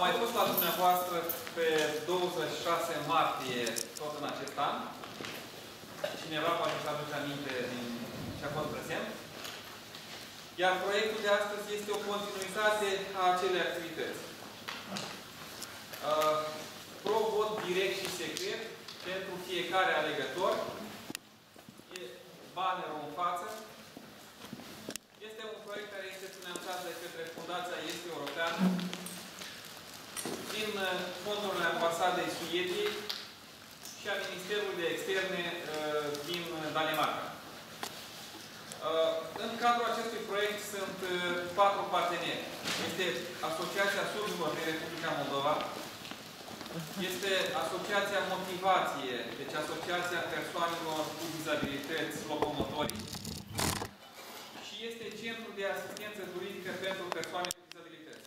mai fost la dumneavoastră pe 26 martie, tot în acest an. Cineva poate să aduce aminte din ce a fost prezent. Iar proiectul de astăzi este o continuitate a acelei activități. Pro-vot direct și secret pentru fiecare alegător. E bannerul în față. Este un proiect care este finanțat de către Fundația Est Europeană din fondurile Ambasadei Suediei și a Ministerului de Externe din Danemarca. În cadrul acestui proiect sunt 4 parteneri. Este Asociația Surzilor din Republica Moldova, este Asociația Motivație, deci Asociația Persoanelor cu Dizabilități Locomotorii, și este Centrul de Asistență Juridică pentru Persoane cu Dizabilități.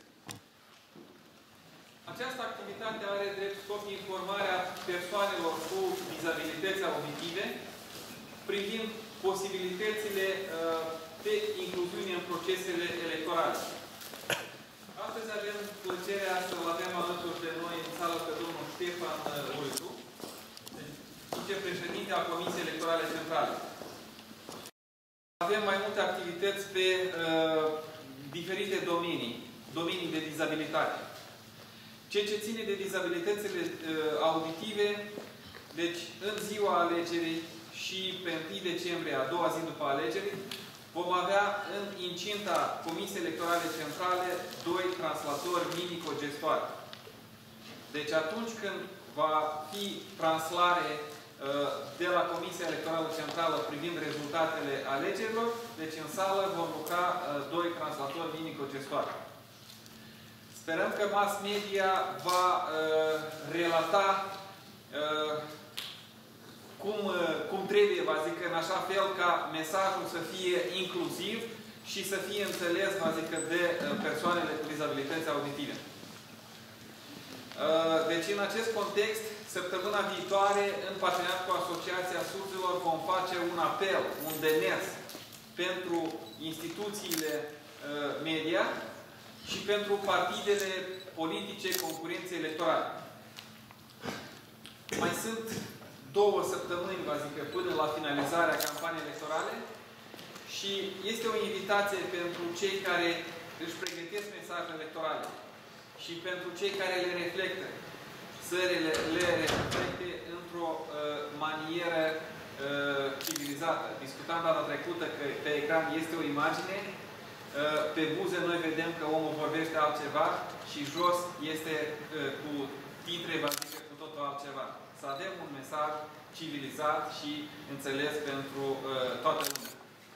Această activitate are drept scop informarea persoanelor cu dizabilități auditive privind posibilitățile de incluziune în procesele electorale. Astăzi avem plăcerea să-l avem alături de noi în sală pe domnul Ștefan Ultu, vicepreședinte al Comisiei Electorale Centrale. Avem mai multe activități pe diferite domenii de dizabilitate. Ceea ce ține de dizabilitățile auditive, deci în ziua alegerii și pe 1 decembrie, a doua zi după alegeri, vom avea în incinta Comisiei Electorale Centrale 2 translatori minico-gestoare. Deci atunci când va fi translare de la Comisia Electorală Centrală privind rezultatele alegerilor, deci în sală vom lucra 2 translatori minico-gestoare. Sperăm că mass media va relata cum trebuie, vă zic, în așa fel ca mesajul să fie inclusiv și să fie înțeles, vă zic, de persoanele cu dizabilități auditive. Deci, în acest context, săptămâna viitoare, în parteneriat cu Asociația Surzilor, vom face un apel, un demers pentru instituțiile media și pentru partidele politice concurențe electorale. Mai sunt 2 săptămâni, vă zic, până la finalizarea campaniei electorale și este o invitație pentru cei care își pregătesc mesajele electorale și pentru cei care le reflectă, să le reflecte într-o manieră civilizată. Discutam data trecută că pe ecran este o imagine, pe buze noi vedem că omul vorbește altceva și jos este cu titre, vă zic, cu totul altceva. Să avem un mesaj civilizat și înțeles pentru toată lumea.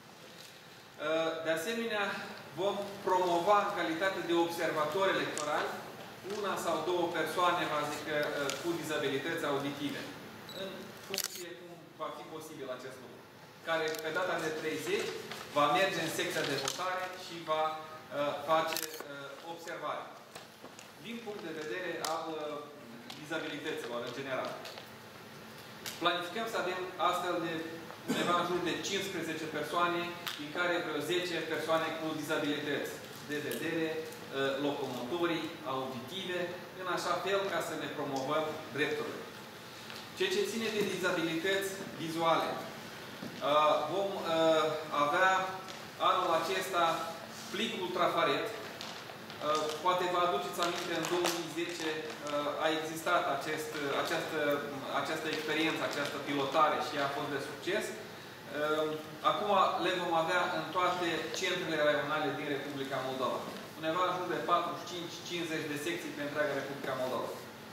De asemenea, vom promova în calitate de observator electoral 1 sau 2 persoane, vă zic, cu dizabilități auditive. În funcție cum va fi posibil acest lucru. Care, pe data de 30, va merge în secția de votare și va face observare. Din punct de vedere al dizabilităților, în general. Planificăm să avem astfel de undeva în jur de 15 persoane, din care vreo 10 persoane cu dizabilități de vedere, locomotorii, auditive, în așa fel ca să ne promovăm drepturile. Ceea ce ține de dizabilități vizuale. Vom avea anul acesta plicul trafaret. Poate vă aduceți aminte, în 2010 a existat această experiență, această pilotare și ea a fost de succes. Acum le vom avea în toate centrele raionale din Republica Moldova. Undeva în jur de 45-50 de secții pe întreaga Republica Moldova.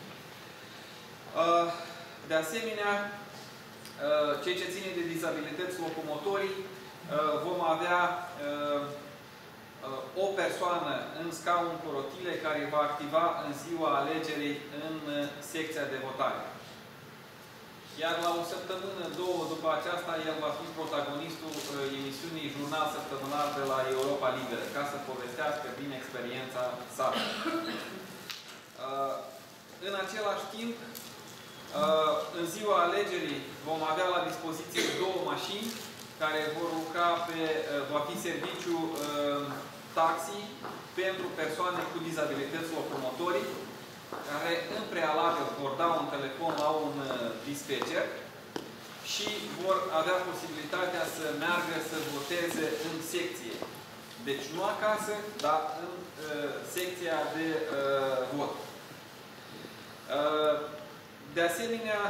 De asemenea, ceea ce ține de dizabilități locomotorii, vom avea o persoană în scaun cu rotile care va activa în ziua alegerii în secția de votare. Iar la o săptămână, 2 după aceasta, el va fi protagonistul emisiunii Jurnal Săptămânal de la Europa Liberă, ca să povestească din experiența sa. În același timp, în ziua alegerii vom avea la dispoziție 2 mașini care vor lucra va fi serviciu taxi pentru persoane cu dizabilități locomotorii da un telefon la un dispatcher și vor avea posibilitatea să meargă să voteze în secție. Deci nu acasă, dar în secția de vot. De asemenea,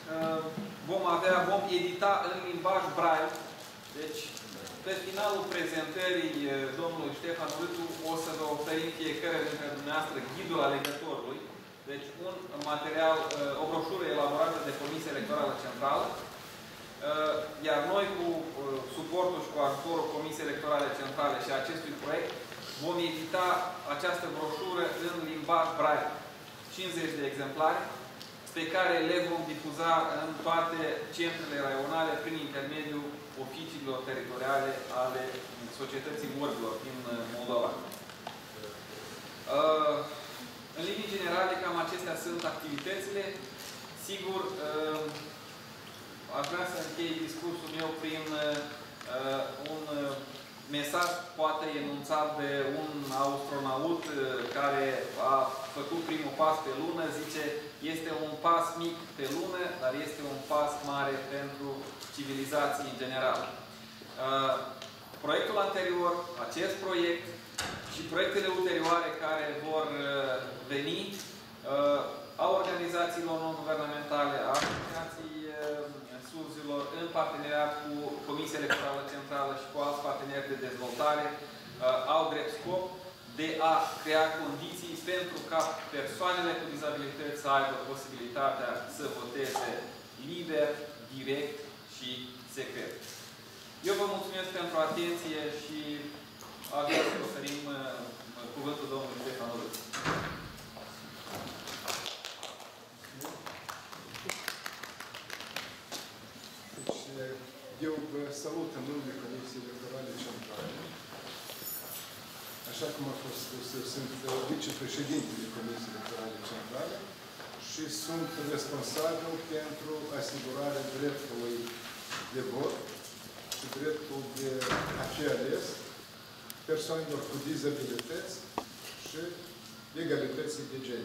vom edita în limbaj braille. Deci, pe finalul prezentării domnului Ștefan Râtu, o să vă oferim fiecare dintre dumneavoastră ghidul alegătorului. Deci, un material, o broșură elaborată de Comisia Electorală Centrală. Iar noi, cu suportul și cu ajutorul Comisiei Electorale Centrale și acestui proiect, vom edita această broșură în limbaj braille. 50 de exemplare, pe care le vom difuza în toate centrele raionale prin intermediul oficiilor teritoriale ale societății Vorbilor din Moldova. În linii generale, cam acestea sunt activitățile. Sigur, aș vrea să închei discursul meu prin un mesaj poate enunțat de un astronaut care a făcut primul pas pe lună. Zice, este un pas mic pe lună, dar este un pas mare pentru civilizații în general. Proiectul anterior, acest proiect și proiectele ulterioare care vor veni a organizațiilor non-guvernamentale, a asociației SURZ-ilor, în parteneriat cu Comisia Electorală Centrală și cu alți parteneri de dezvoltare, au drept scop de a crea condiții pentru ca persoanele cu dizabilități să aibă posibilitatea să voteze liber, direct și secret. Eu vă mulțumesc pentru atenție și aș vrea să oferim cuvântul domnului Ștefan Râtu. Eu vă salut în numele Comisiei Electorale Centrale. Așa cum a fost spus, eu sunt vicepreședintele Comisiei Electorale Centrale și sunt responsabil pentru asigurarea dreptului de vot și dreptul de a fi ales persoanelor cu dizabilități și egalității de gen.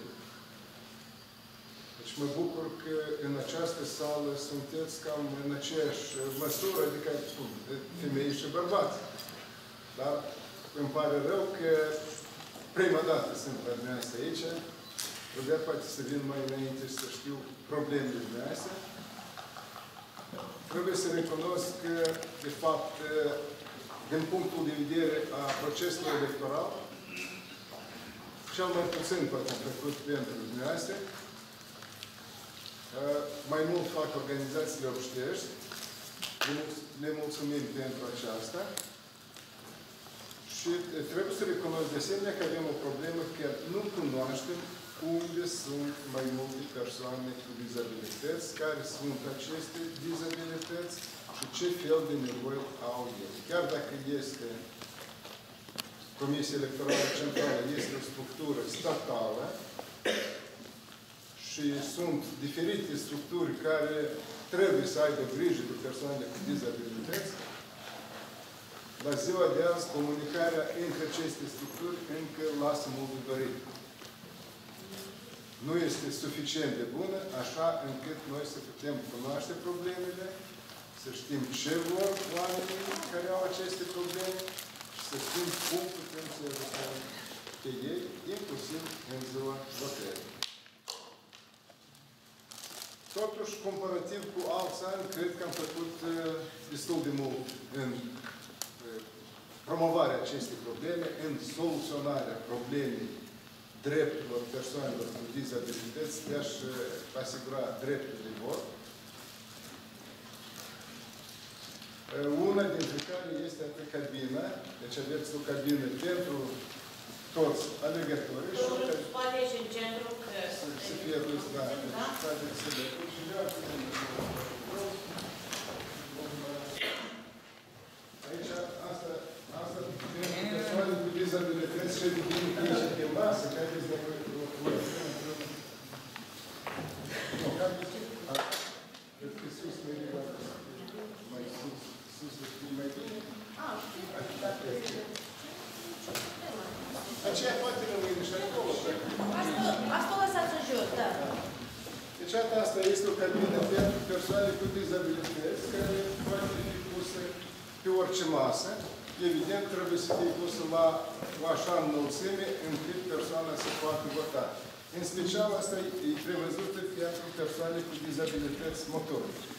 Deci mă bucur că în această sală sunteți cam în aceeași măsură, adică femei și bărbați. Dar îmi pare rău că prima dată sunt la dumneavoastră aici. Trebuia poate să vin mai înainte să știu problemele dumneavoastră. Trebuie să recunosc că, de fapt, din punctul de vedere a procesului electoral, cel mai puțin poate am făcut pentru dumneavoastră. Mai mult fac organizațiile obștești. Le mulțumim pentru aceasta. Și trebuie să recunosc de asemenea că avem o problemă că nu cunoaștem unde sunt mai multe persoane cu dizabilități, care sunt aceste dizabilități și ce fel de nevoi au ele. Chiar dacă este Comisia Electorală Centrală, este o structură statală, și sunt diferite structuri care trebuie să aibă grijă de persoanele cu dizabilități, la ziua de azi, comunicarea între aceste structuri încă lasă mult de dorit. Nu este suficient de bună, așa încât noi să putem cunoaște problemele, să știm ce vor oamenii care au aceste probleme și să știm cum putem să ajutăm pe ei, inclusiv în ziua votării. Totuși, comparativ cu alți ani, cred că am făcut destul de mult în promovarea acestei probleme, în soluționarea problemei drepturilor persoanelor cu dizabilități de a-și asigura dreptul de vot. Una dintre care este cabina, deci aveți o cabină pentru toți alegătorii. Domnul, poate și în centru că... Să fie dus, da. Aici, asta pentru persoane cu dizabilități și de pe masă, care este nevoie de o... Nu, cam de ce? Cred că sus mai sus, sus să fie mai bine. Aceea poate rămâne și acolo. Asta o lăsați în jos, da. Deci asta este o cabină pentru persoane cu dizabilități care poate fi pusă pe orice masă. Evident, trebuie să fie pusă la o așa înălțime încât persoana să poată vota. În special, asta e prevăzută pentru persoane cu dizabilități motorice.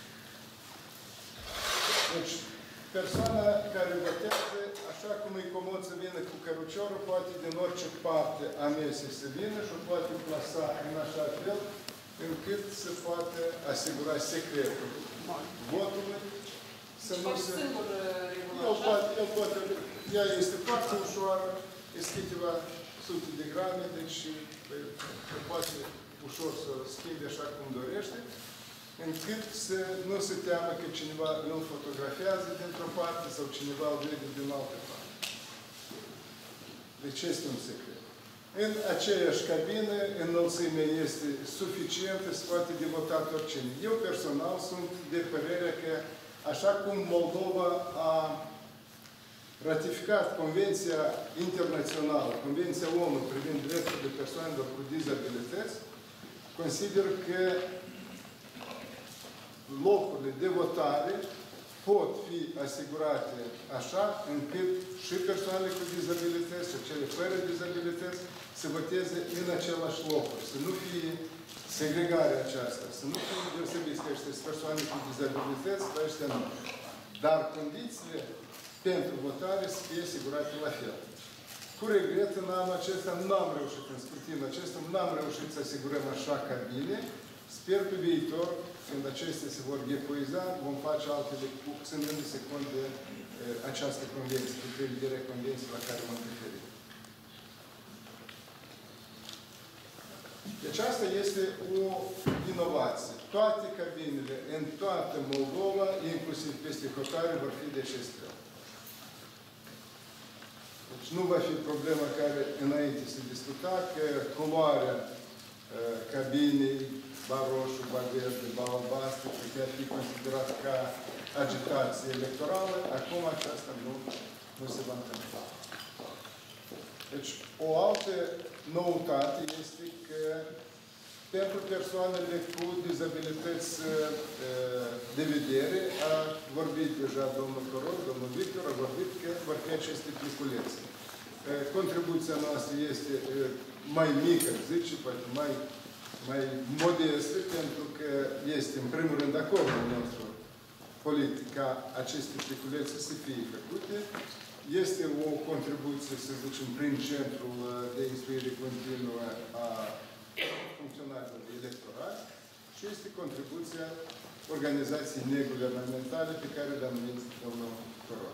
Deci, persoana care votează, așa cum e comod să vină cu căruciorul, poate din orice parte a mesei să vină și o poate plasa în așa fel încât să poată asigura secretul votului, să nu se... Ea este foarte ușoară, este câteva sute de grame, deci poate ușor să schimbe așa cum dorește, încât să nu se teamă că cineva îl fotografiază dintr-o parte sau cineva îl vede din altă parte. Deci este un secret. În aceeași cabină, înălțimea este suficientă, se poate de votat oricine. Eu personal sunt de părere că, așa cum Moldova a ratificat Convenția Internațională, Convenția ONU privind drepturile persoanelor cu dizabilități, consider că locurile de votare pot fi asigurate așa încât și persoanele cu dizabilități și cele fără dizabilități să voteze în același locuri, să nu fie segregarea aceasta, să nu fie deosebiți că ăștia sunt persoane cu dizabilități, dar ăștia nu. Dar condițiile pentru votare să fie asigurate la fel. Cu regret, în anul acesta n-am reușit, în scrutinul acesta, n-am reușit să asigurăm așa cabine. Sper pe viitor, când acestea se vor epuiza, vom face altele, ținându-se cont de această convenție, de prevederea convenției la care m-am referit. Deci asta este o inovație. Toate cabinele în toată Moldova, inclusiv peste hotare, vor fi de acest fel. Deci nu va fi problema care înainte se discuta, că culoarea cabinei, ba roșu, ba verde, ba albastru, putea fi considerat ca agitație electorală. Acum aceasta nu se va întâmpla. Deci, o altă noutate este că pentru persoanele cu dizabilități de vedere, a vorbit deja domnul Corol, domnul Victor, a vorbit că vor fi aceste pliculețe. Contribuția noastră este mai mică, zice, poate mai modestă, pentru că este, în primul rând, acordul nostru politic ca aceste pliculețe să fie făcute. Este o contribuție, să zicem, prin Centrul de Instruire Continuă a funcționarilor electorali și este contribuția organizației neguvernamentale pe care le-a numit domnul Corol.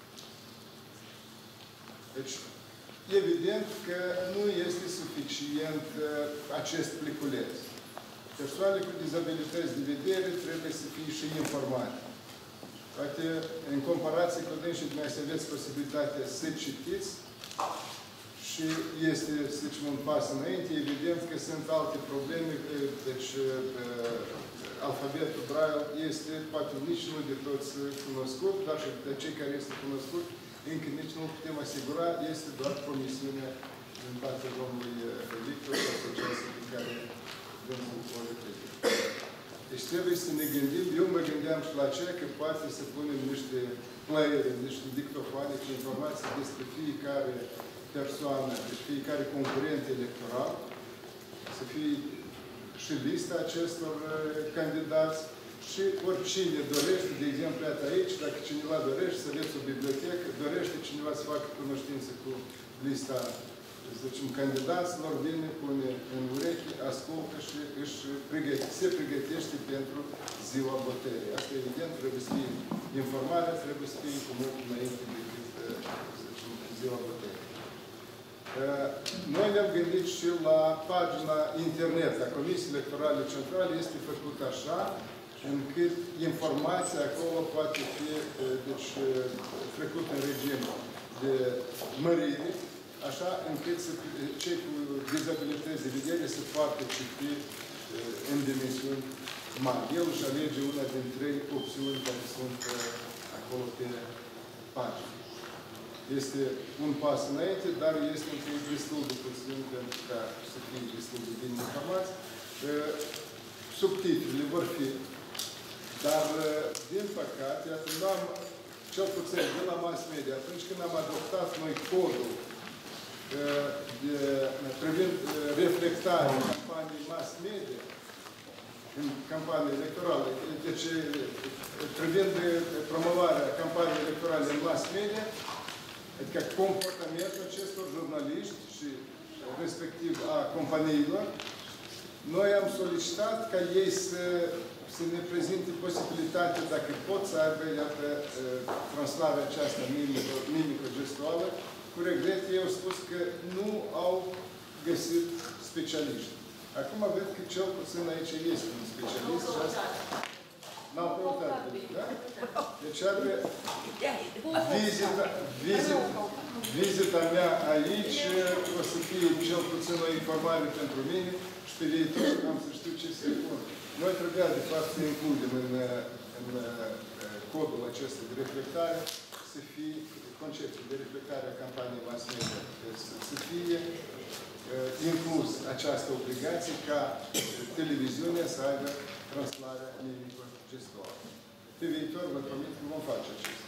Deci, evident că nu este suficient acest pliculeț. Persoanele cu dizabilități de vedere trebuie să fie și informate. Poate, în comparație cu dânsii, dumneavoastră aveți posibilitatea să citiți și este, să zicem, un pas înainte. Evident că sunt alte probleme, deci alfabetul Braille este, poate nici nu de toți cunoscut, dar și de cei care este cunoscut, încă nici nu putem asigura, este doar promisiunea din partea domnului Victor, asociația pe care domnul o reprezintă. Deci trebuie să ne gândim, eu mă gândeam și la aceea că poate să punem niște playere, niște dictofoane cu informații despre fiecare persoană, deci fiecare concurent electoral, să fie și lista acestor candidați și oricine dorește, de exemplu, iată aici, dacă cineva dorește să aveți o bibliotecă, dorește cineva să facă cunoștință cu lista, să zicem, candidaților, vine, pune în urechi, ascultă și se pregătește pentru ziua votării. Asta, evident, trebuie să fie informarea, trebuie să fie cu mult înainte decât, să zicem, ziua votării. Noi ne-am gândit și la pagina internet a Comisiei Electorale Centrale, este făcută așa, încât informația acolo poate fi deci, trecută în regim de mărire, așa încât cei cu dizabilități de vedere să poată citi în dimensiuni mari. El își alege una din 3 opțiuni care sunt acolo pe pagină. Este un pas înainte, dar este destul de puțin pentru ca să fie destul de bine informați. subtitrele vor fi, dar, din păcate, cel puțin de la mass media, atunci când am adoptat noi codul privind reflectarea campaniei mass media, în campanie electorală, deci privind promovarea campaniei electorale în mass media, adică comportamentul acestor jurnaliști și respectiv a companiilor, noi am solicitat ca ei să ne prezinte posibilitatea, dacă pot să aibă, iată, translarea aceasta mimico-gestuală. Cu regret, ei au spus că nu au găsit specialiști. Acum văd că cel puțin aici este un specialist. N-au căutat, da? Deci are vizita mea aici o să fie cel puțin o informare pentru mine și pe viitor am să știu ce să spun. Noi trebuia, de fapt, să includem în codul acesta de reflectare, să fie conceptul de reflectare a campaniei mass media, să fie inclus această obligație ca televiziunea să aibă translarea mimico-gestuală. Pe viitor, vă promit că vom face acesta.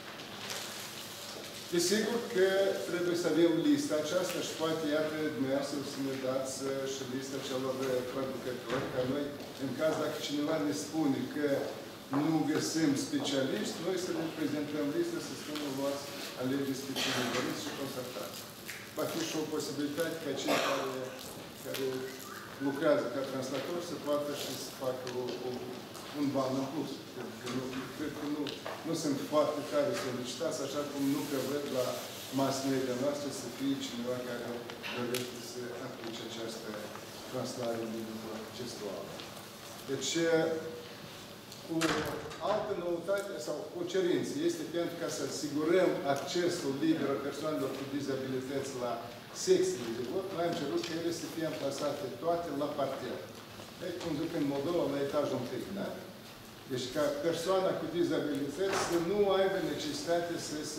Desigur că trebuie să avem lista aceasta și poate, iată, dumneavoastră să ne dați și lista celor producători, ca noi, în caz dacă cineva ne spune că nu găsim specialiști, noi să ne prezentăm lista, să spunem, luați, alegeți pe cine doriți și contactați. Va fi și o posibilitate ca cei care lucrează ca translatori să poată și să facă un ban în plus. Cred că nu sunt foarte tare solicitați, așa cum nu prevăd la mass media noastră să fie cineva care dorește să aplice această translare mimico-gestuală. Deci, o altă noutate sau o cerință este pentru ca să asigurăm accesul liber a persoanelor cu dizabilități la secțiile de vot, noi am cerut că ele să fie amplasate toate la parter. Deci, cum zic în Moldova, la etajul întâi, da? Deci, ca persoana cu dizabilități să nu aibă necesitate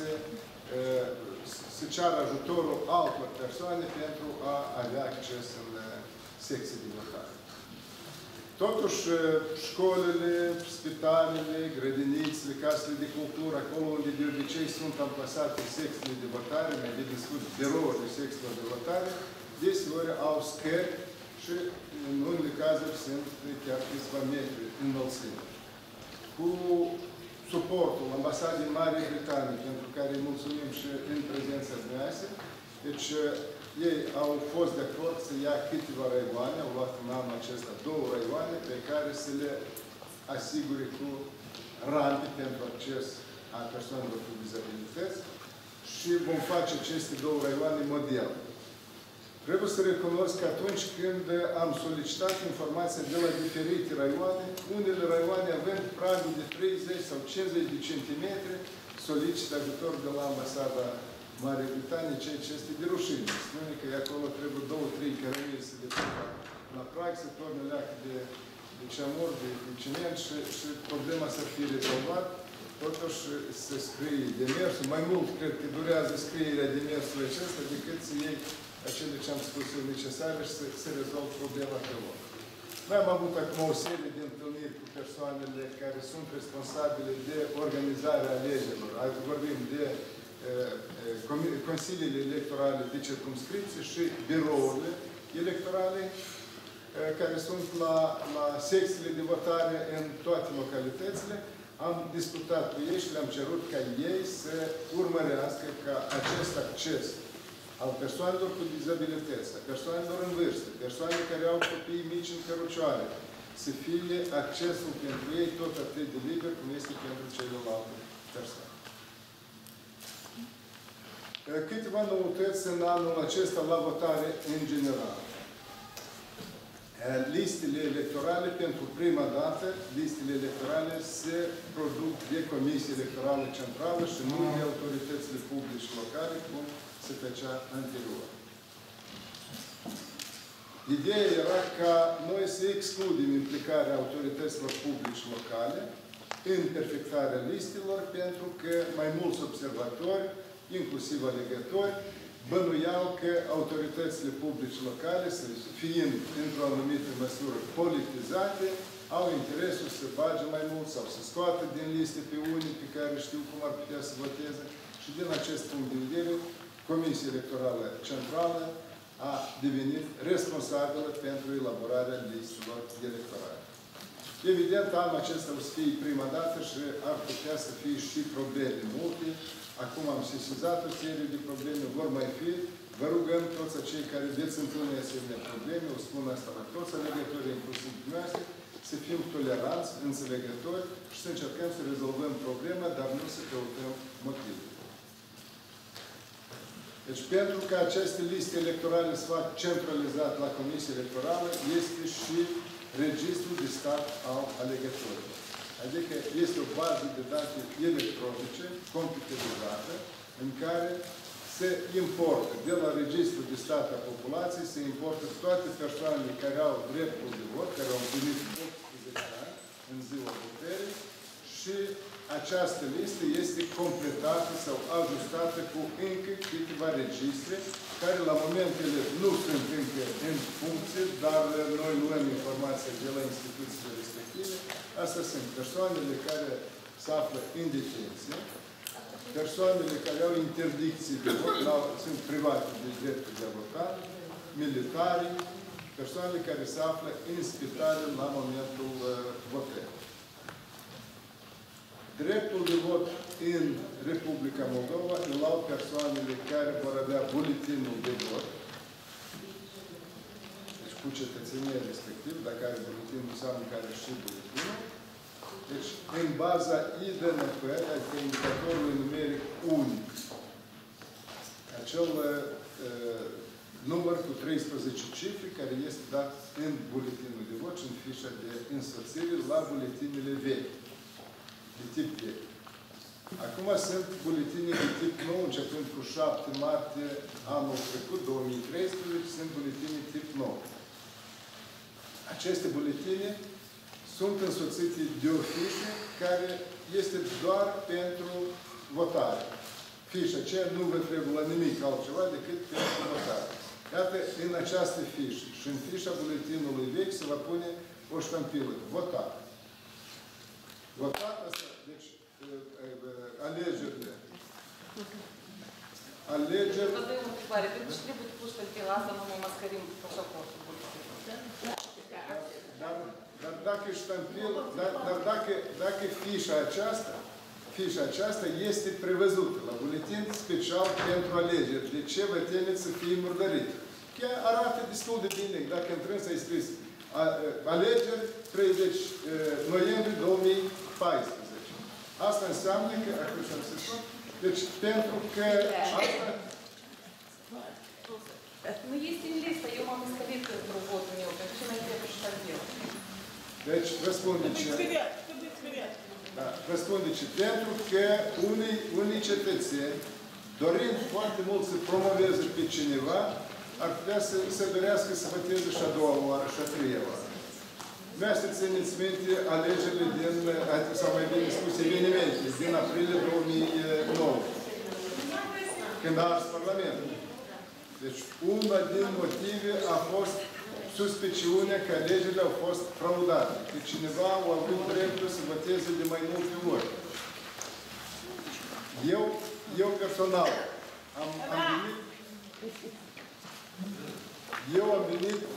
să ceară ajutorul altor persoane pentru a avea acces în secții de votare. Totuși, școlile, spitalele, grădinițele, casele de cultură, acolo unde de obicei sunt amplasate secțiile de votare, mai bine spus, birourile secțiilor de votare, deseori au scări și, în unele cazuri, sunt chiar câțiva metri înălțime. Cu suportul Ambasadei Marii Britanii, pentru care îi mulțumim și în prezența dumneavoastră, deci ei au fost de acord să ia câteva raioane, au luat în anul acesta 2 raioane pe care să le asigure cu rampe pentru acces a persoanelor cu dizabilități și vom face aceste 2 raioane model. Trebuie să recunosc că atunci când am solicitat informația de la diferite raioane, unele raioane având pragul de 30 sau 50 de centimetri, solicită ajutor de la Ambasada Marii Britanii, ceea ce este de rușine. Spune că acolo trebuie 2-3 cărămii să le pună la prag, să torne leacă de ceamur, de ciment și problema să fie rezolvată. Totuși se scrie demersul. Mai mult, cred că durează scrierea demersului acesta decât să iei acele ce am spus eu necesare și să se rezolvă problema pe loc. Noi am avut acum o serie de întâlniri cu persoanele care sunt responsabile de organizarea alegerilor. Vorbim de consiliile electorale de circumscripție și birourile electorale care sunt la secțiile de votare în toate localitățile. Am discutat cu ei și le-am cerut ca ei să urmărească ca acest acces al persoanelor cu dizabilități, a persoanelor în vârstă, persoane care au copii mici în cărucioare, să fie accesul pentru ei tot atât de liber cum este pentru celelalte persoane. Câteva noutăți în anul acesta la votare în general. Listele electorale, pentru prima dată, listele electorale se produc de Comisia Electorală Centrală și nu de autoritățile publice locale, cum se făcea anterior. Ideea era ca noi să excludem implicarea autorităților publice locale în perfectarea listelor, pentru că mai mulți observatori, inclusiv alegători, bănuiau că autoritățile publice locale, fiind într-o anumită măsură politizate, au interesul să bage mai mult sau să scoată din liste pe unii pe care știu cum ar putea să voteze. Și din acest punct de vedere, Comisia Electorală Centrală a devenit responsabilă pentru elaborarea listelor electorale. Evident, anul acesta o să fie prima dată și ar putea să fie și probleme multe. Acum am sesizat o serie de probleme, vor mai fi. Vă rugăm toți acei care veți întâlni asemenea probleme, o spun asta la toți alegătorii, inclusiv dumneavoastră, să fim toleranți, înțelegători și să încercăm să rezolvăm problema, dar nu să căutăm motive. Deci, pentru că aceste liste electorale să fac centralizat la Comisia Electorală, este și registrul de stat al alegătorilor. Adică este o bază de date electronice, computerizată, în care se importă, de la registrul de stat a populației, se importă toate persoanele care au dreptul de vot, care au împlinit 18 ani în ziua votării și această listă este completată sau ajustată cu încă câteva registre, care la momentele nu sunt încă în funcție, dar noi luăm informația de la instituțiile respective. Astea sunt persoanele care se află în detenție, persoanele care au interdicții de vot, sunt private de dreptul de a vota, militari, persoanele care se află în spitale la momentul votării. Dreptul de vot în Republica Moldova îl au persoanele care vor avea buletinul de vot, deci cu cetățenie respectiv, dacă are buletinul, înseamnă că are și buletinul. Deci, în baza IDNP, adică indicatorului numeric unic, acel număr cu 13 cifre care este dat în buletinul de vot și în fișa de însoțire la buletinele vechi, de tip vechi. Acum sunt buletine de tip nou, începând cu 7 martie anul trecut, 2013, sunt buletine tip nou. Aceste buletine sunt însoțite de o fișă care este doar pentru votare. Fișa aceea nu vă trebuie la nimic altceva decât pentru votare. Iată, în această fișă și în fișa buletinului vechi se va pune o ștampilă. Votat. Votat asta, deci alegerile. Alegerile. Dar de o întrebare, pentru ce trebuie pus ștampila asta, nu mă mascărim pașaportul buletinului? Dar dacă ștampil, dacă fișa aceasta este prevăzută la buletin special pentru alegeri, de ce vă temeți să fie murdărit? Chiar arată destul de bine, dacă întrâns ai scris alegeri 30 noiembrie 2014. Asta înseamnă că, acum să-mi se spun, deci pentru că asta... Nu este în listă, eu m-am înscris pentru votul meu, pentru ce mai trebuie ștampil? Deci, răspunde ce... Da, răspunde ce? Pentru că unii cetățeni, dorind foarte mult să promoveze pe cineva, ar putea să dorească să voteze și a doua oară, și a treia oară. Vreau să țineți minte alegerile din, sau mai bine spus, evenimente din aprilie 2009, când a ars Parlamentul. Deci, una din motive a fost suspiciunea că alegerile au fost fraudate, că cineva a avut dreptul să voteze de mai multe ori. Eu personal am venit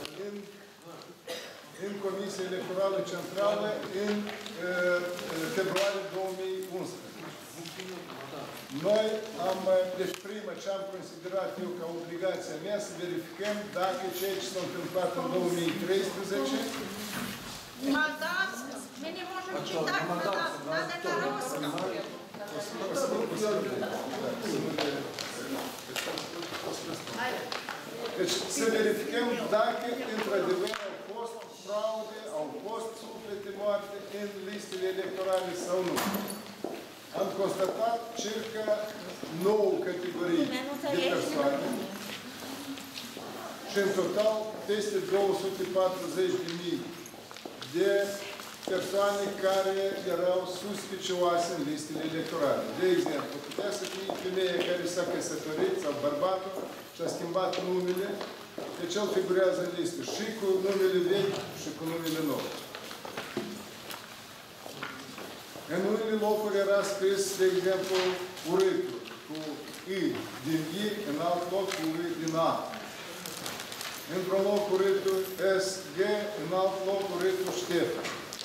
în Comisia Electorală Centrală în februarie 2011. Noi deci prima ce am considerat eu ca obligația mea să verificăm dacă ceea ce s-a întâmplat în 2013 Мы не можем читать, надо на русском. Deci să verificăm dacă într-adevăr au fost fraude, au fost suflete moarte în listele electorale sau nu. Am constatat circa 9 categorii de persoane și în total peste 240.000 de persoane care erau suspicioase în listele electorale. De exemplu, putea să fie femeia care s-a căsătorit sau bărbatul și a schimbat numele, deci el figurează în listă și cu numele vechi și cu numele nou. În unele locuri era scris, de exemplu, urâtul, cu I din I, în alt loc cu I din A. Într-un loc urâtul SG, în alt loc urâtul Ștefan.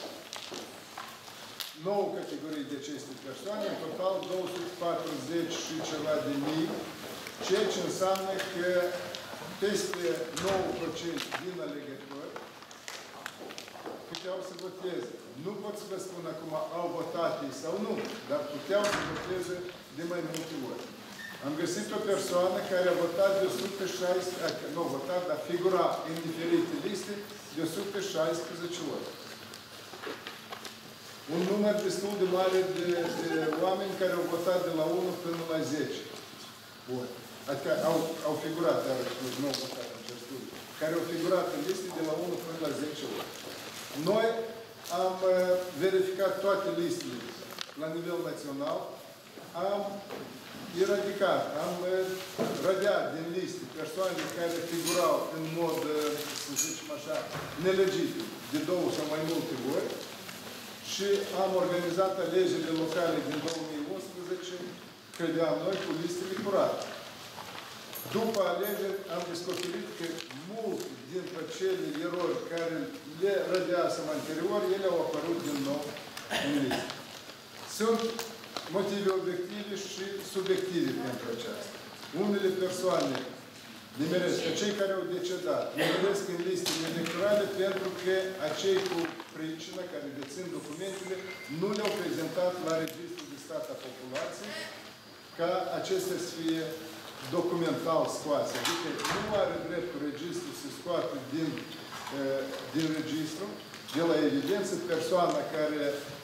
9 categorii de aceste persoane, în total 240 și ceva de mii, ceea ce înseamnă că peste 9% din alegători puteau să voteze. Nu pot să vă spun acum au votat ei sau nu, dar puteau să voteze de mai multe ori. Am găsit o persoană care a votat de 116, nu a votat, dar figura în diferite liste de 116 ori. Un număr destul de mare de oameni care au votat de la 1 până la 10 ori. Adică au figurat, dar nu au votat în acest studiu, care au figurat în liste de la 1 până la 10 ori. Noi am verificat toate listele la nivel național, am eradicat, am radiat din liste persoane care figurau în mod, să zicem așa, nelegitim, de 2 sau mai multe ori, și am organizat alegerile locale din 2011, credeam noi, cu listele curate. După alegeri am descoperit că multe dintre acele erori care le rădeasem anterior, ele au apărut din nou în listă. Sunt motive obiective și subiective pentru aceasta. Unele persoane nimeresc, cei care au decedat, nimeresc în listele electorale pentru că acei cu pricină care dețin documentele nu le-au prezentat la Registrul de Stat a Populației ca acestea să fie documental scoase. Adică nu are dreptul registrul să scoată din registru, de la evidență, persoana care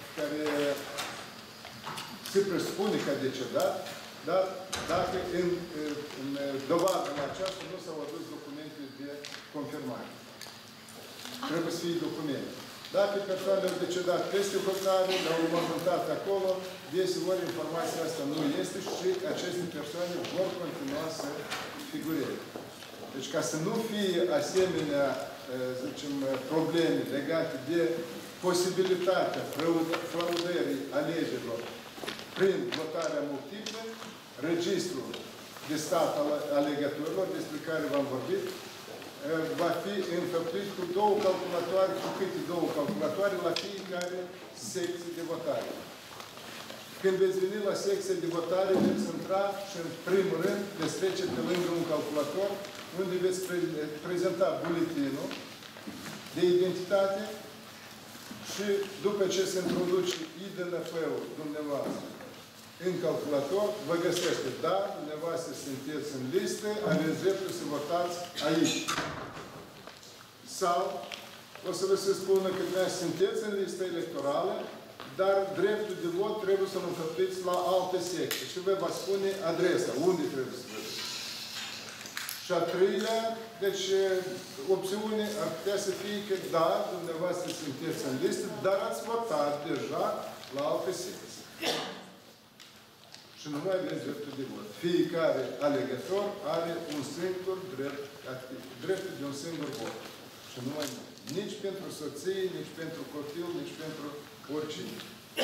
se presupune că a decedat, dar dacă în dovadă la aceasta nu s-au adus documente de confirmare. Trebuie să fie documente. Dacă persoanele au decedat peste hotare, le-au înmormântat acolo, deseori informația asta nu este și aceste persoane vor continua să figureze. Deci ca să nu fie asemenea, zicem, probleme legate de posibilitatea fraudării alegerilor prin votarea multiplă, Registrul de Stat al alegătorilor, despre care v-am vorbit, va fi înfăptuit cu 2 calculatoare, cu câte 2 calculatoare la fiecare secție de votare. Când veți veni la secția de votare, veți intra și în primul rând veți trece pe lângă un calculator unde veți prezenta buletinul de identitate și după ce se introduce IDNF-ul dumneavoastră în calculator, vă găsește, da, dumneavoastră sunteți în listă, aveți dreptul să votați aici. Sau o să vă se spună că dumneavoastră sunteți în lista electorală, dar dreptul de vot trebuie să-l înfăptuiți la alte secții. Și vă va spune adresa, unde trebuie să vă. Și a treilea, deci opțiune ar putea să fie că da, dumneavoastră sunteți în listă, dar ați votat deja la alte secții. Și nu mai aveți dreptul de vot. Fiecare alegător are un singur drept, dreptul de un singur vot. Și nu mai mult. Nici pentru soție, nici pentru copil, nici pentru oricine.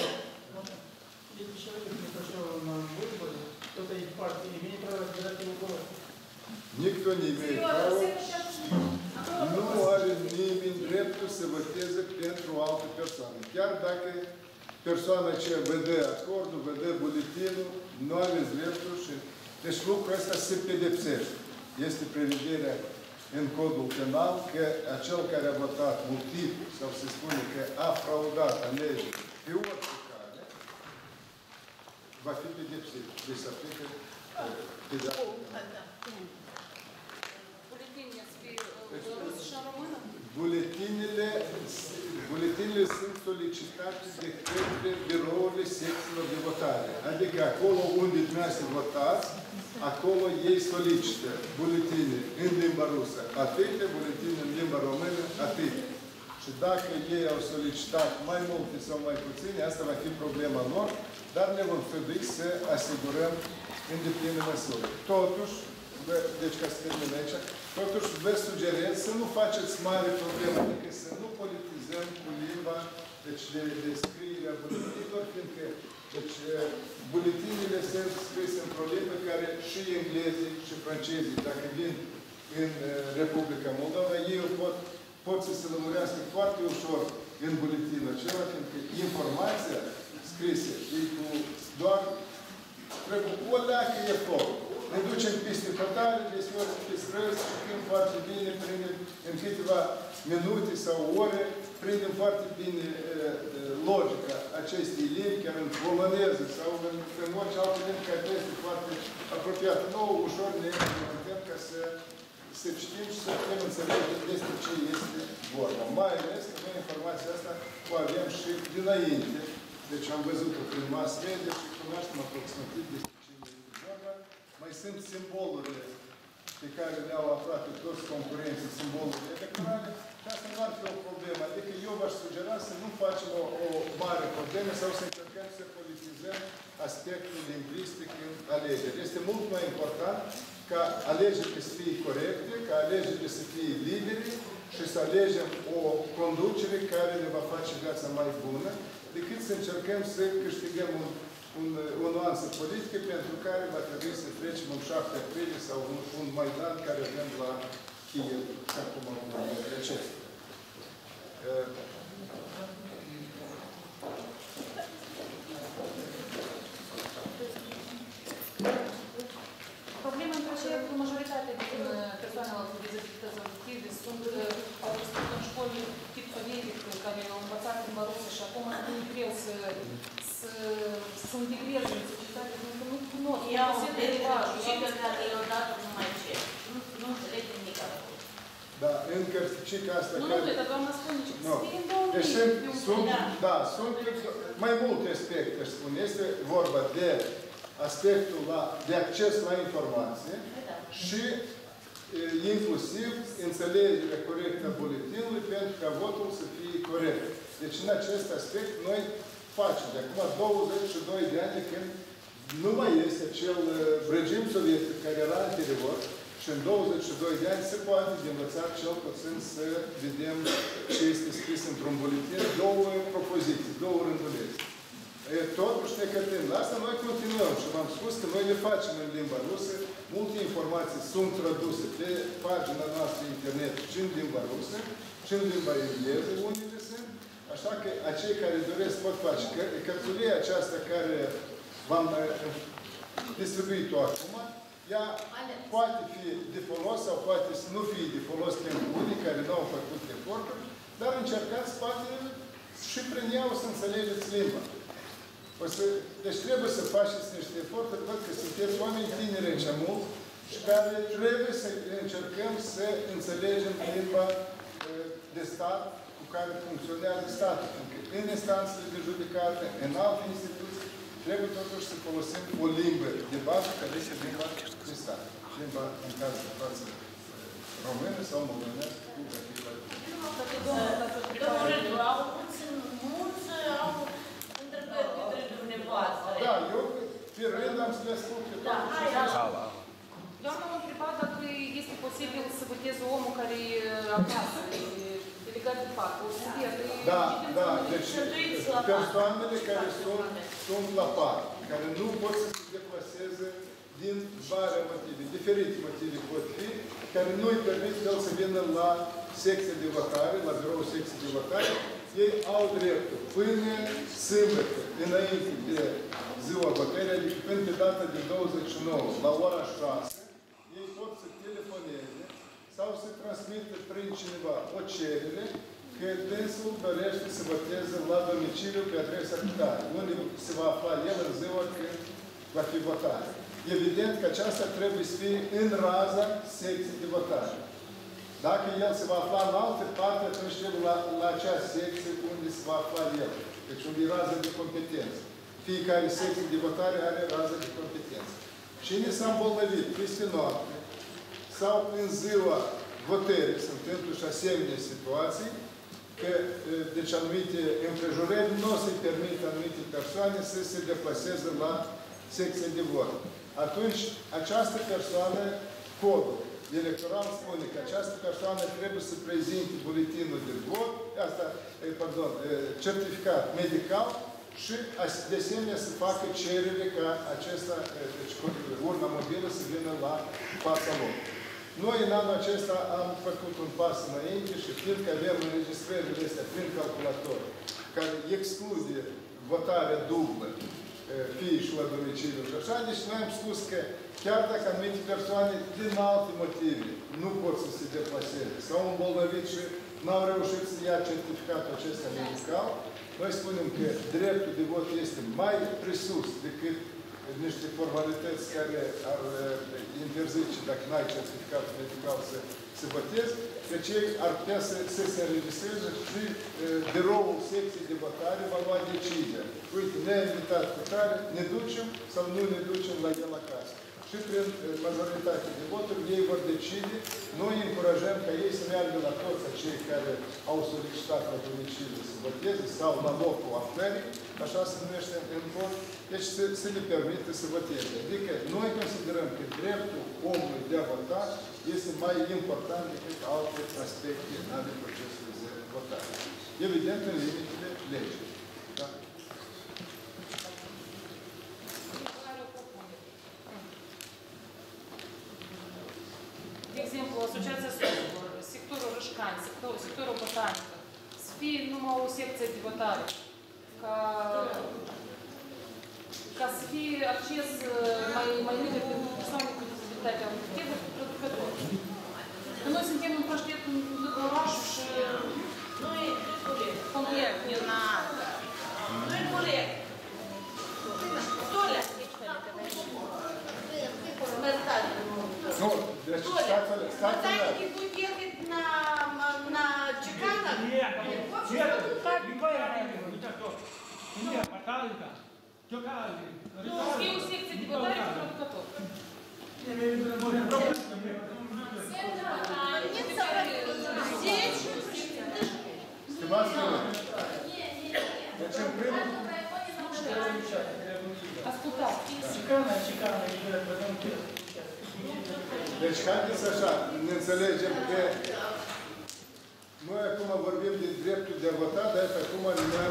Никто не имеет права, nu are nimeni dreptul să voteze pentru o altă persoană. Chiar dacă persoana aceea vă dă acordul, vă dă buletinul, nu aveți dreptul și... Deci lucrul ăsta se pedepsește. Este prevederea în codul penal că acel care a votat multiplu sau se spune că a fraudat alegeri pe orice cale, va fi pedepsit. Deci se aplică pedepsit. Buletinele sunt solicitate de către birourile secțiilor de votare. Adică acolo unde dumneavoastră votați, acolo ei solicită buletine în limba rusă atâtea, buletine în limba română atâtea. Și dacă ei au solicitat mai multe sau mai puține, asta va fi problema lor, dar ne vom trebui să asigurăm în deplină măsură. Totuși, deci ca să termin aici, totuși vă sugerez să nu faceți mare problemă, adică să nu politizăm cu limba, deci de scrierea buletinilor, fiindcă deci, buletinile sunt scrise într-o limbă care și englezii și francezii, dacă vin în Republica Moldova, ei pot să se lămurească foarte ușor în buletinul acela, fiindcă informația scrisă e cu doar trebuie o leacă efort. Ne ducem peste hotare, deseori pe străzi, știm foarte bine, prindem în câteva minute sau ore, prindem foarte bine logica acestei limbi, chiar în poloneză sau în orice altă limbi care este foarte apropiată. Nouă, ușor ne implementăm ca să știm și să putem înțelege despre ce este vorba. Mai ales că noi informația asta o avem și dinainte. Deci am văzut-o prin mass media și cunoaștem aproximativ despre ce este vorba. Mai sunt simbolurile pe care le-au aflat toți concurenții, simbolurile electorale, și asta nu ar fi o problemă. Adică eu v-aș sugera să nu facem o mare problemă sau să încercăm să politizăm aspectul lingvistic în alegeri. Este mult mai important ca alegerile să fie corecte, ca alegerile să fie libere și să alegem o conducere care ne va face viața mai bună, decât să încercăm să câștigăm o nuanță politică pentru care va trebui să trecem în 7 aprilie sau un Maidan care avem la Kiev și acum în recent. Problema între aceea că majoritatea din persoanelor cu dizabilități auditive au crescut în școli tip sovietic, care au învățat limba rusă și acum e greu să se integreze în societate, pentru că nu cunosc. Iau și că dacă e odată nu mai cer. Nu înțeleg nimic acolo. Da, încă cărticica asta Nu, care... dar doamna spune că Nu. să fie în două Deci sunt mai multe aspecte, aș spune. Este vorba de aspectul de acces la informație și inclusiv înțelegerea corectă a buletinului pentru ca votul să fie corect. Deci în acest aspect noi facem de acum 22 de ani când nu mai este acel regim sovietic care era anterior și în 22 de ani se poate de învățat cel puțin să vedem ce este scris într-un buletin, două propoziții, două rândulețe. Totuși ne cătăm. La asta noi continuăm și v-am spus că noi le facem în limba rusă. Multe informații sunt traduse pe pagina noastră internet și în limba rusă, și în limba engleză, unele sunt. Așa că acei care doresc pot face. Cărțulia aceasta care v-am distribuit-o acum, ea poate fi de folos sau poate să nu fie de folos pentru unii care nu au făcut eforturi, dar încercați poate și prin ea o să înțelegeți limba. Deci trebuie să faceți niște eforturi, văd că sunteți oameni tineri aici mult și care trebuie să încercăm să înțelegem limba de stat cu care funcționează statul. În instanțele de judecată, în alte instituții, trebuie totuși să folosim o limbă de bază, care este limba de stat. Limba, în cazul de față, română sau moldovenească, cu limba de Domnul Râdu, mulți au întrebări către dumneavoastră. Da, eu pe rând am să le ascult pe toate. Doamna m-a întrebat dacă este posibil să voteze omul care e acasă, delegat de parc, o studiat. Da, deci persoanele care sunt la parc, care nu pot să se deplaseze din vari motive, diferite motive pot fi, care nu îi permit el să vină la secție de votare, la birou secție de votare, ei au dreptul până sâmbătă, înainte de ziua votării, adică până pe data de 29, la ora 6, ei pot să telefoneze sau să transmită prin cineva o cerere că dânsul dorește să voteze la domiciliu pe adresa cutare, unde se va afla el în ziua când va fi votare. Evident că aceasta trebuie să fie în raza secției de votare. Dacă el se va afla în altă parte, atunci trebuie la acea secție unde se va afla el. Deci unde e raza de competență. Fiecare secție de votare are raza de competență. Cine s-a îmbolnăvit peste noapte sau în ziua votării se întâmplă și asemenea situații, că deci anumite împrejurări nu o să-i permit anumite persoane să se deplaseze la secția de vot. Atunci, această persoană, codul electoral spune că această persoană trebuie să prezinte buletinul de vot, certificat medical și de asemenea să facă cerere ca acesta, deci urna mobilă să vină la fața locului. Noi în anul acesta am făcut un pas înainte și fiindcă avem înregistrările astea prin calculator, care exclude votarea dublă, fie și la domiciliu și așa, deci noi am spus că chiar dacă anumite persoane din alte motive nu pot să se deplaseze sau îmbolnăvit și n-au reușit să ia certificatul acesta medical, noi spunem că dreptul de vot este mai presus decât niște formalități care ar interzice, dacă n-ai certificatul medical, să votezi, deci ei ar putea să se înregistreze și biroul secției de votare va lua decizia. Uite, ne-a invitat cu care, ne ducem sau nu ne ducem la el acasă. Și prin majoritatea de voturi ei vor decide. Noi încurajăm ca ei să meargă la toți acei care au solicitat la domiciliu să voteze sau la locul aflării, așa se numește în vot, deci să le permite să voteze. Adică noi considerăm că dreptul omului de a vota este mai important decât alte aspecte ale procesului de votare. Evident, în limitele legii. Da? De exemplu, Asociația Soților, sectorul Rășcani, sectorul Botanică, să fie numai o secție de votare, ca să fie acces mai liber pentru persoane cu dizabilitate auditivă și producători. Că noi suntem în paștet în orașul și Nu e corect. complet. Nu e corect. Toля. Nu, deci stați-le. Вы ехать на Чекана? Нет, никакая разница, не так то. Нет, Баталика, Чекали. Ну, fie o secție de votare cu producător. Stimați colegi, deci în primul... Ascultați. Deci, haideți așa, ne înțelegem că noi acum vorbim de dreptul de a vota, dar acum ne-am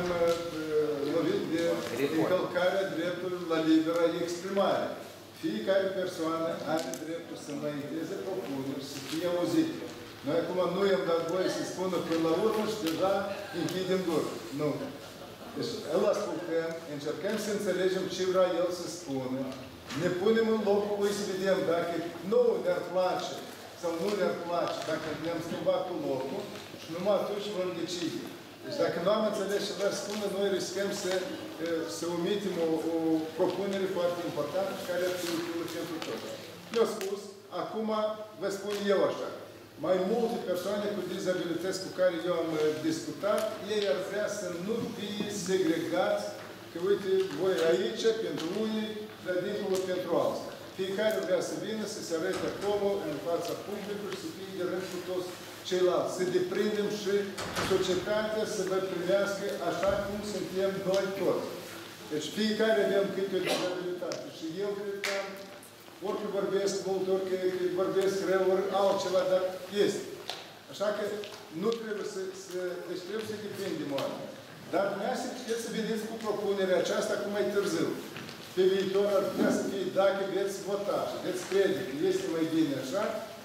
lovit de încălcarea dreptului la libera exprimare. Fiecare persoană are dreptul să înainteze propuneri, să fie auzite. Noi acum nu i-am dat voie să spună până la urmă și deja închidem gură. Nu. Deci îl ascultăm, încercăm să înțelegem ce vrea el să spună, ne punem în locul lui să vedem dacă nu ne-ar place sau nu ne-ar place, dacă ne-am schimbat cu locul și numai atunci vom decide. Deci dacă nu am înțeles ce vrea să spună, noi riscăm să omitem o propunere foarte importantă care ar fi utilă pentru toți. Eu spus, acum vă spun eu așa, mai multe persoane cu dizabilități cu care eu am discutat, ei ar vrea să nu fie segregați, că uite, voi aici pentru unii, dar dincolo pentru alții. Fiecare vrea să vină, să se arăte acolo, în fața publicului și să fie de rând cu toți ceilalți. Să deprindem și societatea să vă primească așa cum suntem noi toți. Deci fiecare avem câte o dizabilitate. Și eu cred că orică vorbesc mult, orică vorbesc rău, ori altceva, dar este. Așa că nu trebuie deci trebuie să deprindem oameni. Dar dumneavoastră puteți să veniți cu propunerea aceasta acum mai târziu. Pe viitor ar putea să fie dacă veți vota și veți crede că este mai bine așa,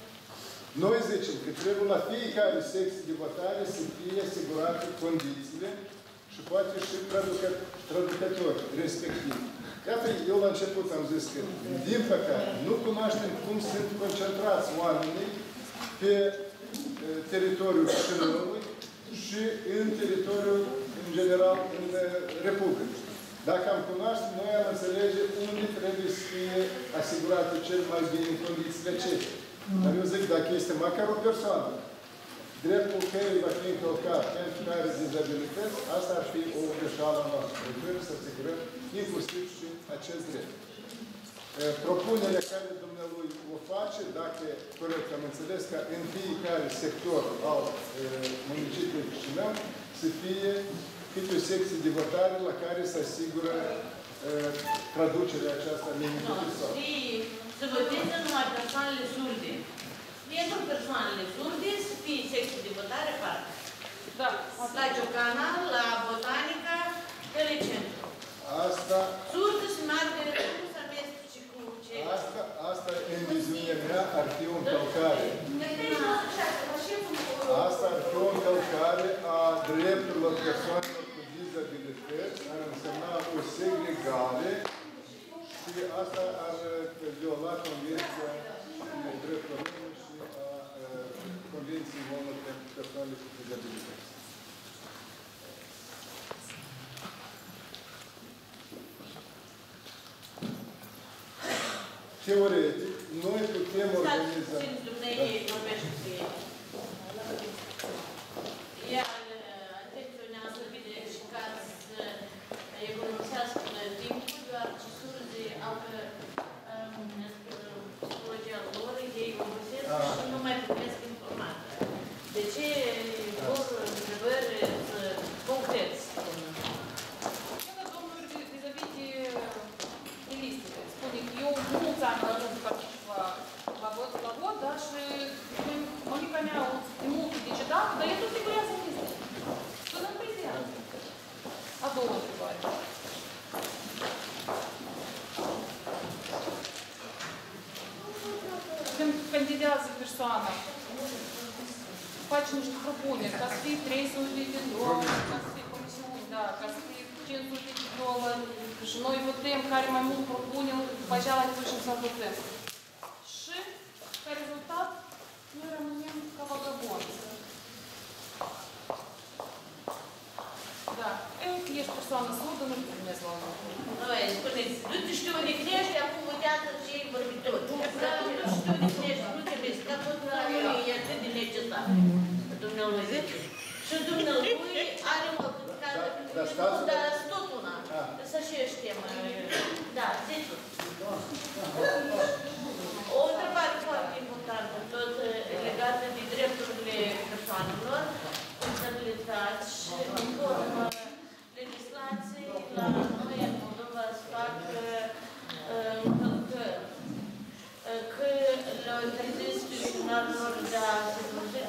noi zicem că trebuie la fiecare secție de votare să fie asigurate condițiile și poate și traducători respectiv. Iată, eu la început am zis că, din păcate, nu cunoaștem cum sunt concentrați oamenii pe teritoriul Chișinăului și în teritoriul, în general, în Republică. Dacă am cunoaște, noi am înțelege unde trebuie să fie asigurate cel mai bine condițiile acestea. Dar eu zic, dacă este măcar o persoană, dreptul căreia va fi încălcat pentru care are dizabilități, asta ar fi o greșeală noastră. Trebuie să asigurăm inclusiv și acest drept. Propunerea care dumnealui o face, dacă corect am înțeles, că în fiecare sector al municipiului Chișinău să fie câte o secție de votare la care se asigură traducerea aceasta în limba persoană. Să voteze numai persoanele surde. Pentru persoanele surde să fie secție de votare aparte. Da. La Ciocana, la Botanica, pe centru. Asta, Surdă să meargă, nu să amestece cu ceilalți. asta, în viziunea mea, ar fi o încălcare. Asta ar fi o încălcare a drepturilor persoanelor cu dizabilități, ar însemna o segregare și asta ar viola Convenția Drepturilor Omului și a Convenției ONU pentru persoanele cu dizabilități. Teoretic, noi putem organiza... Dumnezeu vorbește cu ei. Ea atenționează bine și ca să economisească timpul, doar ce surzi au psihologia lor, ei obosesc și nu mai primesc informația. De ce vor întrebări concrete? Iată, domnul, vis-a-vis de listele. Spune că eu mulți ani la rând participa la vot, da, și mămica mea de mult decedat, dar el tot figurează în listă. Până în prezent. A doua întrebare. Când candidează persoana, face niște propuneri, ca să fie 300 de dolari, ca să fie comisiuni, da, ca să fie 500 de dolari, și noi votăm care mai mult propunem, după aceea la sfârșit să votăm. Și, ca rezultat, noi rămânem ca vagabonți. Da. Ești persoană surdă, nu-și primesc la un lucru. Noi, spuneți, nu te știu unde crești, acum votează cei vorbitori. Dacă nu știu unde crești, nu trebuie să tot Dumnezeu e atât de necesar. Dumnezeu și Dumnezeu are o dar tot una. Să și știm. Da, zici. O întrebare foarte importantă, tot legată de drepturile persoanelor, responsabilități și conform legislației la noi în Moldova se fac încălcări. Că le autorizezi funcționarilor de a se sluji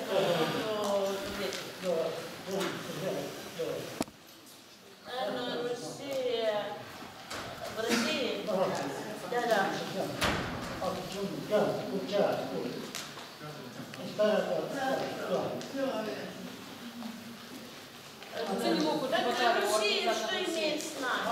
în Rusia, в России, да. Оцени луку, Так в России что имеет с нами?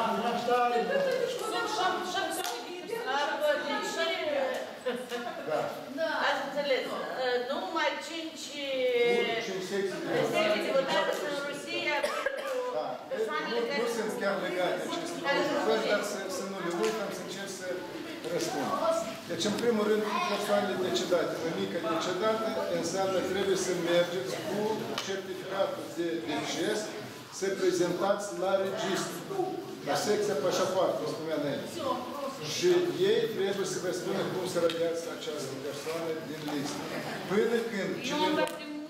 Ați înțeles. Numai 5 secții de votare sunt în Rusia pentru persoanele care nu sunt chiar legate aceste lucruri, dar să nu le uităm, să încerc să răspund. Deci, în primul rând, persoanele decedate. Mămica decedată înseamnă trebuie să mergeți cu certificatul de deces să prezentați la registru, la secția pașapoarte, cum spunea înainte. Și ei trebuie să vă spună cum să rădeați această persoană din listă. Până când cineva...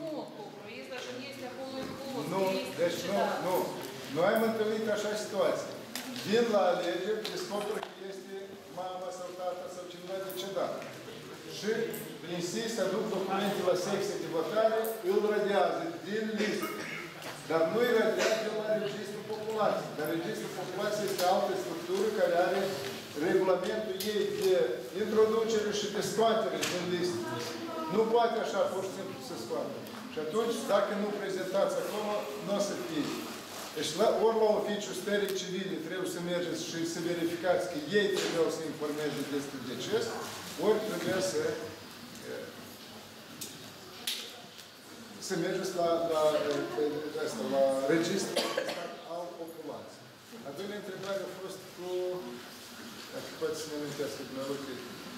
Nu, deci nu. Noi am întâlnit așa situație. Vin la alegeri, descoperă că este mama sau tata sau cineva decedat. Și insist să aduc documente la secție de votare, îl rădează din listă. Dar nu îi rădează la registrul populației. Dar registrul populației este altă structură care are regulamentul ei de introducere și de scoatere din listă. Nu poate așa pur și simplu să scoată. Și atunci, dacă nu prezentați acum, nu o să fie. Deci, ori la oficiul stării civile trebuie să mergeți și să verificați că ei trebuiau să informeze despre deces, ori trebuie să mergeți la registrul al populației. A doilea întrebare a fost cu... Dacă poate să ne amintească dumneavoastră.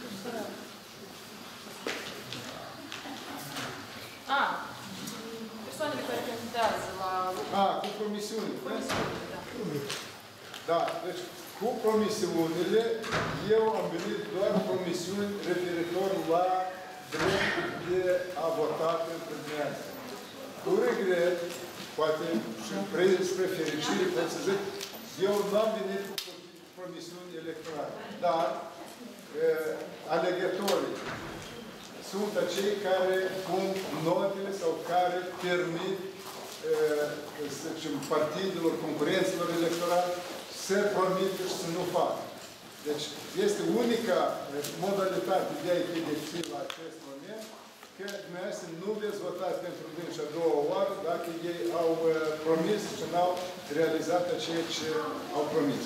Persoanele care candidează la... Cu promisiuni. Promisiunile, da. Da, deci cu promisiunile, eu am venit doar promisiuni referitor la dreptul de a vota pentru dumneavoastră. Cu regret, poate și spre fericire, pot să zic, eu nu am venit cu promisiuni electorale, dar alegătorii sunt acei care pun notele sau care permit să zicem, partidelor, concurenților electorali să promită și să nu facă. Deci este unica modalitate de a-i pedepsi la acest moment că dumneavoastră nu veți vota pentru dânsi a doua oară dacă ei au promis și n-au realizat ceea ce au promis.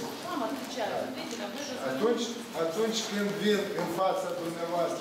Atunci când vin în fața dumneavoastră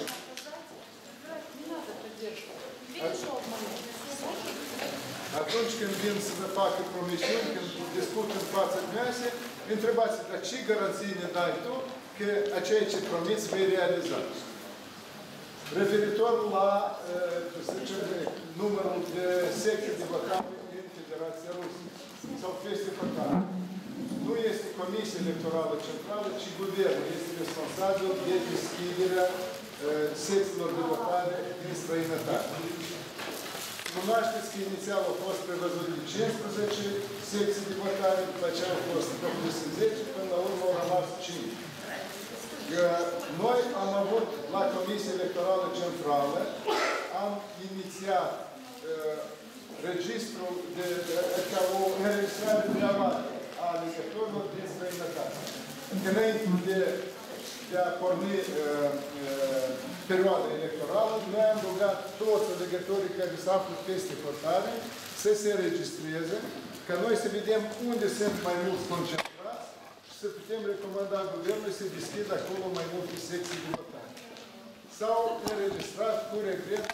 atunci când vin să vă facă promisiuni, când discut în fața dumneavoastră, întrebați, dar ce garanții ne dai tu că aceea ce promiți vei realiza? Referitor la, să zicem, numărul de secții de votare în Federația Rusă sau peste votare. Nu este Comisia Electorală Centrală, ci Guvernul este responsabil de deschiderea secțiilor de votare în străinătate. Cunoașteți că inițial au fost prevăzut de 15 secții de votare, după aceea au fost propuse 10, până la urmă au rămas 5. Noi am avut la Comisia Electorală Centrală, am inițiat registrul ca o înregistrare de avare a alegătorilor din străinătate. Înainte de a porni perioada electorală, noi am rugat toți alegătorii care se află peste hotare să se înregistreze, ca noi să vedem unde sunt mai mulți concentrați și să putem recomanda guvernului să deschidă acolo mai multe secții de votare. S-au înregistrat, cu regret,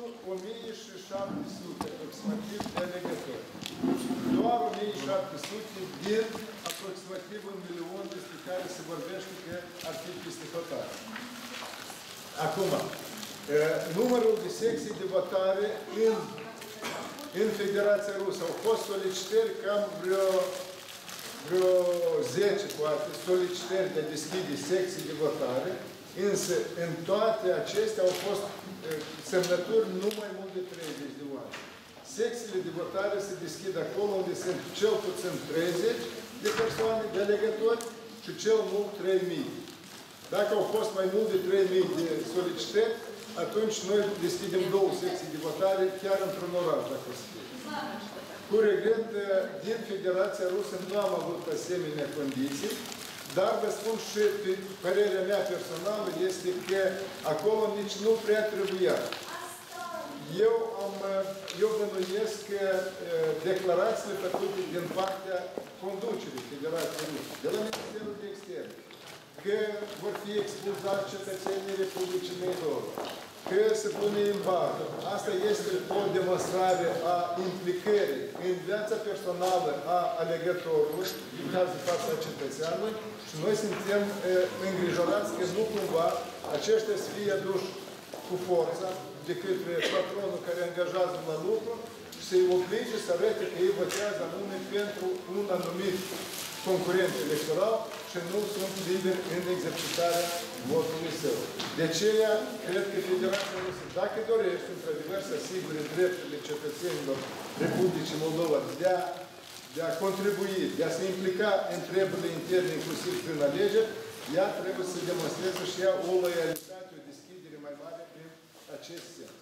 1700 aproximativ de alegători. Doar 1700 din aproximativ 1 milion despre care se vorbește că ar fi peste hotare. Acum, numărul de secții de votare în Federația Rusă au fost solicitări cam vreo 10, poate, solicitări de a deschide secții de votare, însă în toate acestea au fost semnături nu mai mult de 30 de oameni. Secțiile de votare se deschid acolo unde sunt cel puțin 30 de persoane, de alegători și cel mult 3.000. Dacă au fost mai mult de 3.000 de solicitări, atunci noi deschidem 2 secții de votare chiar într-un oraș, dacă o să fie. Cu regret, din Federația Rusă nu am avut asemenea condiții, dar vă spun și părerea mea personală este că acolo nici nu prea trebuia. Eu bănuiesc că declarațiile făcute din partea conducerii Federației Rusă, de la Ministerul de Externe, că vor fi expulzați cetățenii Republicii Moldova, că se pune embargo. Asta este o demonstrare a implicării în viața personală a alegătorului, în cazul fața cetățeanului, și noi suntem îngrijorați că nu cumva aceștia să fie aduși cu forța de către patronul care angajează la lucru și să-i oblige să arate că ei votează anume pentru un anumit concurent electoral și nu sunt liberi în exercitarea votului său. De aceea, cred că Federația Rusă, dacă dorește, într-adevăr, să asigure drepturile cetățenilor Republicii Moldova de a contribui, de a se implica în treburile interne, inclusiv prin alegeri, ea trebuie să demonstreze și ea o loialitate, o deschidere mai mare prin acest sens.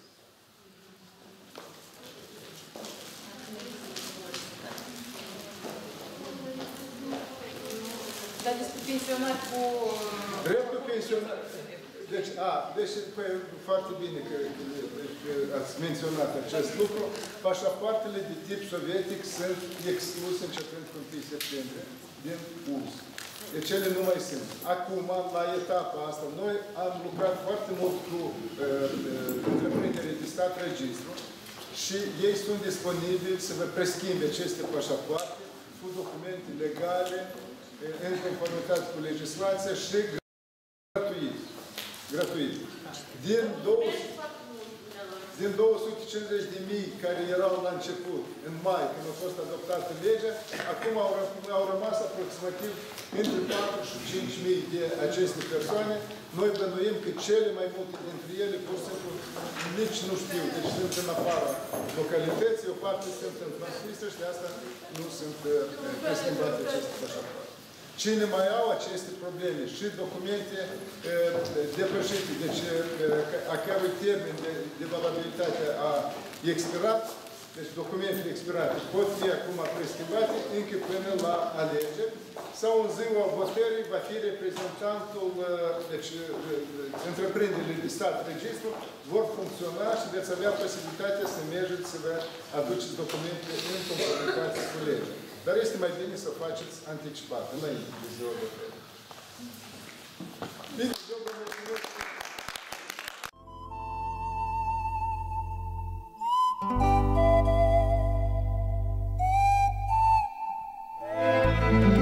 Dar despre pensionat cu... Dreptul pensionat... Deci, foarte bine că ați menționat acest lucru. Pașapoartele de tip sovietic sunt excluse începând cu 1 septembrie din URSS. Deci ele nu mai sunt. Acum, la etapa asta, noi am lucrat foarte mult cu întreprinderile de stat registru și ei sunt disponibili să vă preschimbe aceste pașapoarte cu documente legale, în conformitate cu legislația și gratuit. Din 2... din 250.000 care erau la început, în mai, când a fost adoptată legea, acum au rămas aproximativ între 4 și 5.000 de aceste persoane. Noi bănuim că cele mai multe dintre ele, pur și simplu, nici nu știu, deci sunt în afara localității, o parte sunt în Transnistria și de asta nu sunt preschimbate aceste pașapoarte. Cine mai au aceste probleme și documente depășite, deci a cărui termen de valabilitate a expirat, deci documentele expirate pot fi acum preschimbate încă până la alegeri, sau în ziua votării va fi reprezentantul, deci întreprinderile de stat registru vor funcționa și veți avea posibilitatea să mergeți să vă aduceți documentele în conformitate cu legea. Dar este mai bine să faceți anticipat, înainte de ziua votării. Bine, domnule, mulțumesc!